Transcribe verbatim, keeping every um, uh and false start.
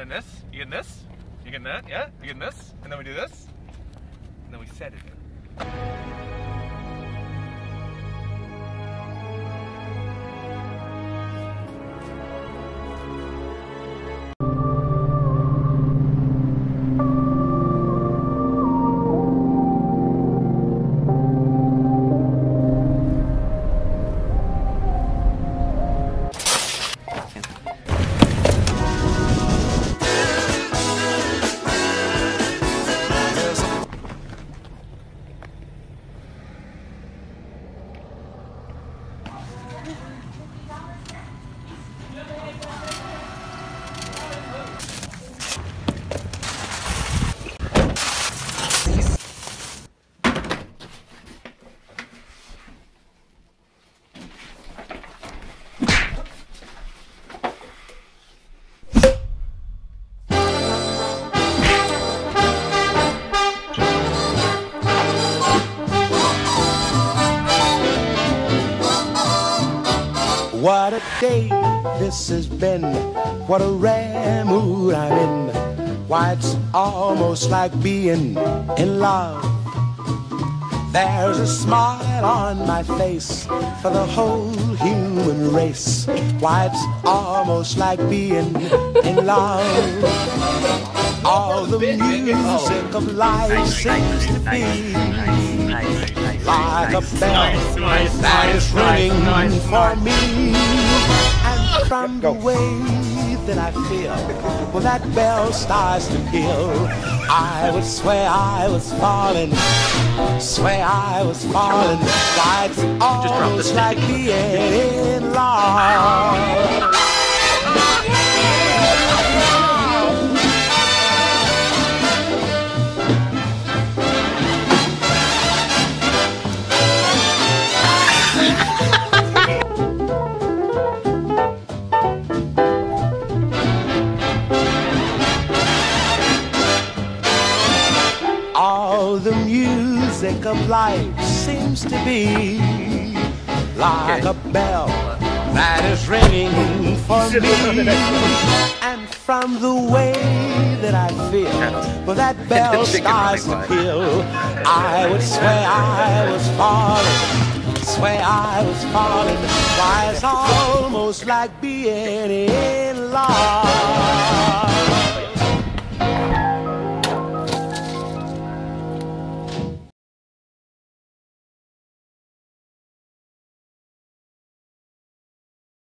getting this? You getting this? You getting that? Yeah? You getting this? And then we do this? And then we set it in. What a day this has been, what a rare mood I'm in. Why, it's almost like being in love. There's a smile on my face for the whole human race. Why, it's almost like being in love. All the music of life seems to be like a bell that is ringing for me. And from the way that I feel when that bell starts to peal, I would swear I was falling, swear I was falling. Why, it's almost like being in love. All the music of life seems to be like a bell that is ringing for me. And from the way that I feel when that bell starts to peal, I would swear I was falling, swear I was falling. Why, it's almost like being in